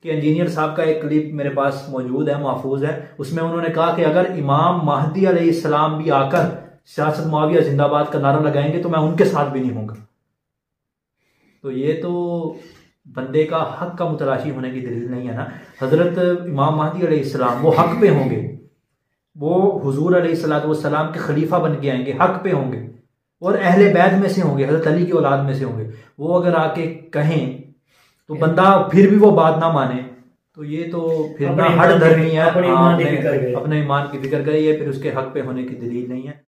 कि इंजीनियर साहब का एक क्लिप मेरे पास मौजूद है, महफूज है। उसमें उन्होंने कहा कि अगर इमाम महदी अलैहिस्सलाम भी आकर सियासत मुआविया जिंदाबाद का नारा लगाएंगे तो मैं उनके साथ भी नहीं होऊंगा। तो ये तो बंदे का हक का मुतलाशी होने की दलील नहीं है ना। हजरत इमाम महदी अलैहिस्सलाम वो हक पे होंगे, वो हुजूर अलैहिस्सलाम के खलीफा बन के आएंगे, हक पे होंगे और अहले बैत में से होंगे, हजरत अली की औलाद में से होंगे। वो अगर आके कहें तो बंदा फिर भी वो बात ना माने तो ये तो फिर ना हट धर्मी है, अपने ईमान की फिक्र करे, ये फिर उसके हक पे होने की दलील नहीं है।